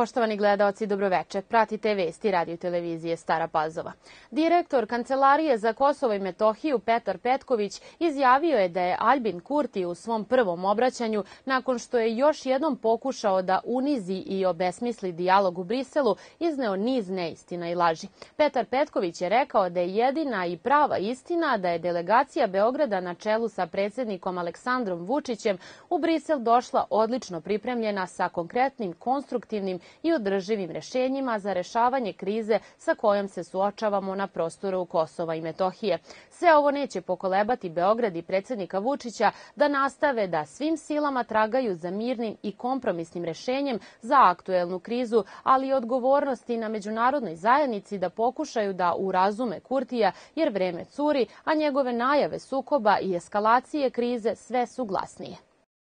Poštovani gledaoci, dobroveče. Pratite vesti radio televizije Stara Pazova. Direktor Kancelarije za Kosovo i Metohiju Petar Petković izjavio je da je Aljbin Kurti u svom prvom obraćanju, nakon što je još jednom pokušao da unizi i obesmisli dijalog u Briselu, izneo niz neistina i laži. Petar Petković je rekao da je jedina i prava istina da je delegacija Beograda na čelu sa predsjednikom Aleksandrom Vučićem u Brisel došla odlično pripremljena sa konkretnim, konstruktivnim i održivim rešenjima za rešavanje krize sa kojom se suočavamo na prostoru Kosova i Metohije. Sve ovo neće pokolebati Beograd i predsjednika Vučića da nastave da svim silama tragaju za mirnim i kompromisnim rešenjem za aktuelnu krizu, ali i odgovornosti na međunarodnoj zajednici da pokušaju da urazume Kurtija, jer vreme curi, a njegove najave sukoba i eskalacije krize sve su glasnije.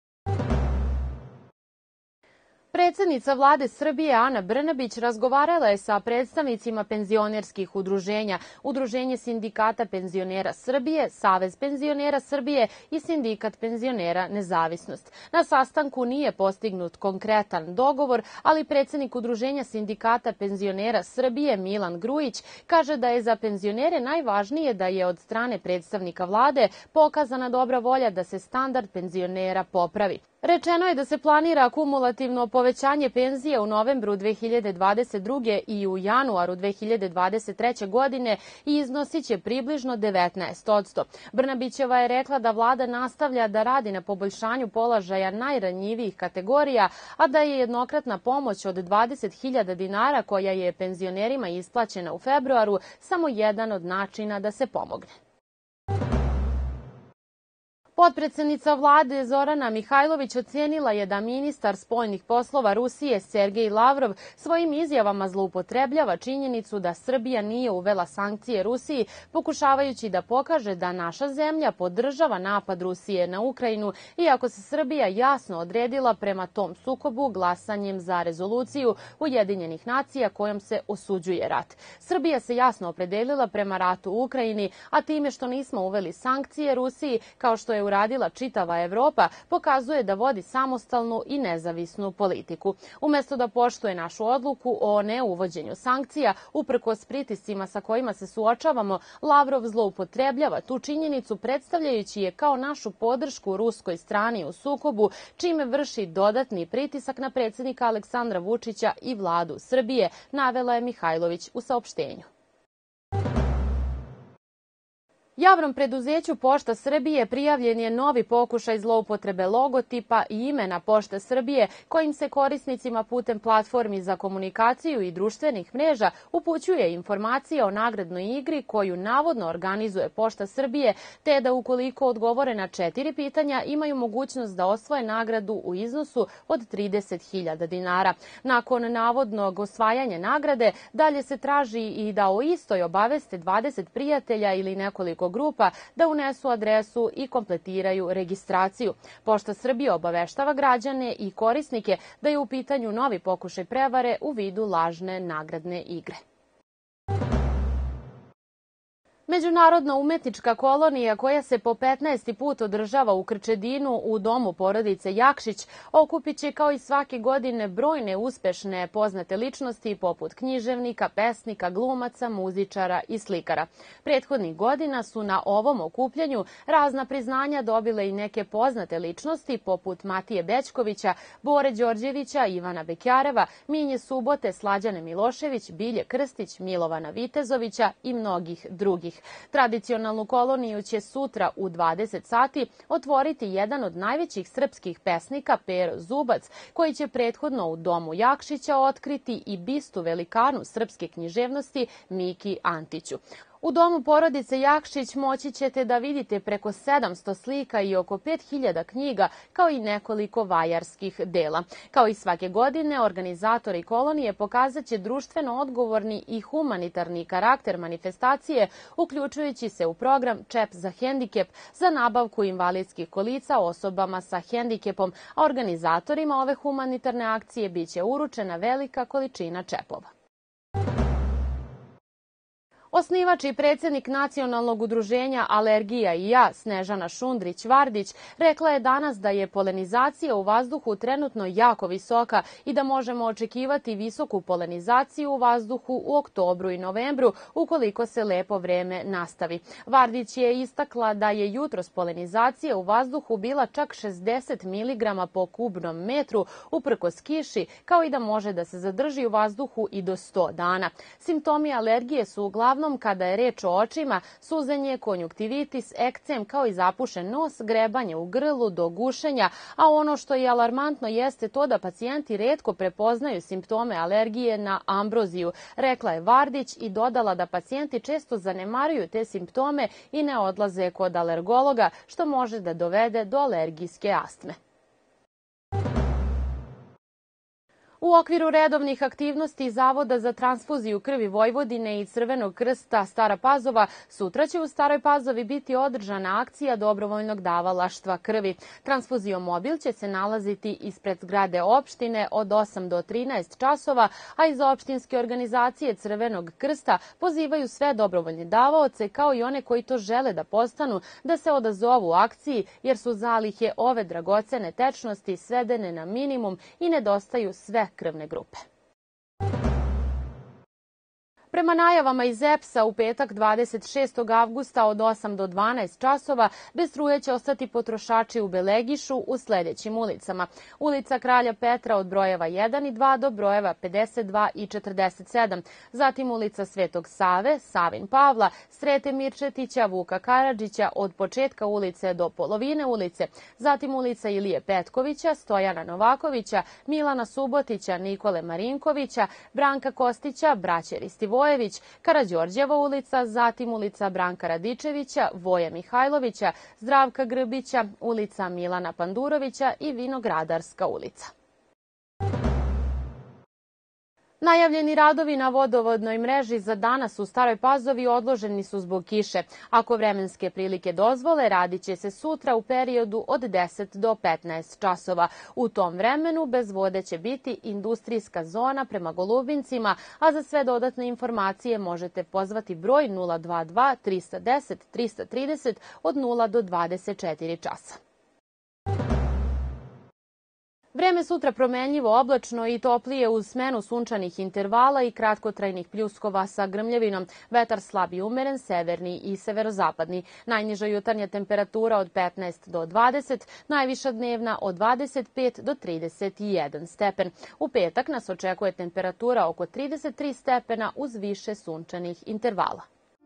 Predsjednica vlade Srbije Ana Brnabić razgovarala je sa predstavnicima penzionerskih udruženja, Udruženje sindikata penzionera Srbije, Savez penzionera Srbije i Sindikat penzionera Nezavisnost. Na sastanku nije postignut konkretan dogovor, ali predsjednik Udruženja sindikata penzionera Srbije Milan Grujić kaže da je za penzionere najvažnije da je od strane predstavnika vlade pokazana dobra volja da se standard penzionera popravi. Rečeno je da se planira kumulativno povećanje penzije u novembru 2022. i u januaru 2023. godine i iznosit će približno 19%. Brnabićeva je rekla da vlada nastavlja da radi na poboljšanju položaja najranjivijih kategorija, a da je jednokratna pomoć od 20.000 dinara koja je penzionerima isplaćena u februaru samo jedan od načina da se pomogne. Potpredsednica vlade Zorana Mihajlović ocenila je da ministar spoljnih poslova Rusije Sergej Lavrov svojim izjavama zloupotrebljava činjenicu da Srbija nije uvela sankcije Rusiji, pokušavajući da pokaže da naša zemlja podržava napad Rusije na Ukrajinu, iako se Srbija jasno odredila prema tom sukobu glasanjem za rezoluciju Ujedinjenih nacija kojom se osuđuje rat. Srbija se jasno opredelila prema ratu u Ukrajini, a time što nismo uveli sankcije Rusiji, kao što je uradila čitava Evropa, pokazuje da vodi samostalnu i nezavisnu politiku. Umesto da poštuje našu odluku o neuvođenju sankcija, uprkos pritiscima sa kojima se suočavamo, Lavrov zloupotrebljava tu činjenicu predstavljajući je kao našu podršku ruskoj strani u sukobu, čime vrši dodatni pritisak na predsjednika Aleksandra Vučića i vladu Srbije, navela je Mihajlović u saopštenju. Javnom preduzeću Pošta Srbije prijavljen je novi pokušaj zloupotrebe logotipa i imena Pošta Srbije, kojim se korisnicima putem platformi za komunikaciju i društvenih mreža upućuje informacija o nagradnoj igri koju navodno organizuje Pošta Srbije, te da ukoliko odgovore na 4 pitanja imaju mogućnost da osvoje nagradu u iznosu od 30.000 dinara. Nakon navodnog osvajanja nagrade, dalje se traži i da o istoj obaveste 20 prijatelja ili nekoliko grupa da unesu adresu i kompletiraju registraciju. Pošta Srbije obaveštava građane i korisnike da je u pitanju novi pokušaj prevare u vidu lažne nagradne igre. Međunarodna umetnička kolonija koja se po 15. put održava u Krčedinu u domu porodice Jakšić okupit će kao i svake godine brojne uspešne poznate ličnosti poput književnika, pesnika, glumaca, muzičara i slikara. Prethodnih godina su na ovom okupljanju razna priznanja dobile i neke poznate ličnosti poput Matije Bećkovića, Bore Đorđevića, Ivana Bekjareva, Minje Subote, Slađane Milošević, Bilje Krstić, Milovana Vitezovića i mnogih drugih. Tradicionalnu koloniju će sutra u 20 sati otvoriti jedan od najvećih srpskih pesnika Pero Zubac, koji će prethodno u domu Jakšića otkriti i bistu velikanu srpske književnosti Miki Antiću. U domu porodice Jakšić moći ćete da vidite preko 700 slika i oko 5000 knjiga, kao i nekoliko vajarskih dela. Kao i svake godine, organizatori kolonije pokazat će društveno odgovorni i humanitarni karakter manifestacije, uključujući se u program Čep za hendikep za nabavku invalidskih kolica osobama sa hendikepom, a organizatorima ove humanitarne akcije biće uručena velika količina čepova. Osnivač i predsjednik Nacionalnog udruženja Alergija i ja, Snežana Šundrić-Vardić, rekla je danas da je polenizacija u vazduhu trenutno jako visoka i da možemo očekivati visoku polenizaciju u vazduhu u oktobru i novembru ukoliko se lepo vreme nastavi. Vardić je istakla da je jutros polenizacija u vazduhu bila čak 60 mg po kubnom metru uprkos kiši, kao i da može da se zadrži u vazduhu i do 100 dana. Simptomi alergije su uglavnom kada je reč o očima, suzenje, konjuktivitis, ekcem, kao i zapušen nos, grebanje u grlu do gušenja, a ono što je alarmantno jeste to da pacijenti retko prepoznaju simptome alergije na ambroziju, rekla je Vardić i dodala da pacijenti često zanemaruju te simptome i ne odlaze kod alergologa, što može da dovede do alergijske astme. U okviru redovnih aktivnosti Zavoda za transfuziju krvi Vojvodine i Crvenog krsta Stara Pazova, sutra će u Staroj Pazovi biti održana akcija dobrovoljnog davalaštva krvi. Transfuzio mobil će se nalaziti ispred zgrade opštine od 8 do 13 časova, a iz opštinske organizacije Crvenog krsta pozivaju sve dobrovoljne davaoce, kao i one koji to žele da postanu, da se odazovu akciji, jer su zalihe ove dragocene tečnosti svedene na minimum i nedostaju sve krvne grupe. Prema najavama iz EPS-a u petak 26. avgusta od 8 do 12 časova bez struje će ostati potrošači u Belegišu u sledećim ulicama. Ulica Kralja Petra od brojeva 1 i 2 do brojeva 52 i 47. Zatim ulica Svetog Save, Savin Pavla, Srete Mirčetića, Vuka Karadžića od početka ulice do polovine ulice. Zatim ulica Ilije Petkovića, Stojana Novakovića, Milana Subotića, Nikole Marinkovića, Branka Kostića, braće Ristivojević, Karađorđeva ulica, zatim ulica Branka Radičevića, Voje Mihajlovića, Zdravka Grbića, ulica Milana Pandurovića i Vinogradarska ulica. Najavljeni radovi na vodovodnoj mreži za danas u Staroj Pazovi odloženi su zbog kiše. Ako vremenske prilike dozvole, radit će se sutra u periodu od 10 do 15 časova. U tom vremenu bez vode će biti industrijska zona prema Golubincima, a za sve dodatne informacije možete pozvati broj 022 310 330 od 0 do 24 časa. Vreme sutra promenljivo, oblačno i toplije uz smenu sunčanih intervala i kratkotrajnih pljuskova sa grmljavinom. Vetar slab i umeren, severni i severozapadni. Najniža jutarnja temperatura od 15 do 20, najviša dnevna od 25 do 31 stepen. U petak nas očekuje temperatura oko 33 stepena uz više sunčanih intervala.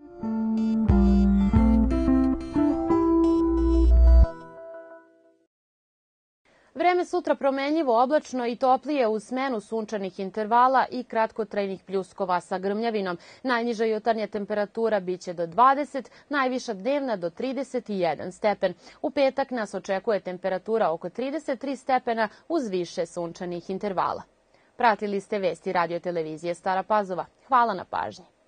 Vreme sutra promenljivo, oblačno i toplije uz smenu sunčanih intervala i kratkotrajnih pljuskova sa grmljavinom. Najniža jutarnja temperatura biće do 20, najviša dnevna do 31 stepen. U petak nas očekuje temperatura oko 33 stepena uz više sunčanih intervala. Pratili ste vesti radio televizije Stara Pazova. Hvala na pažnji.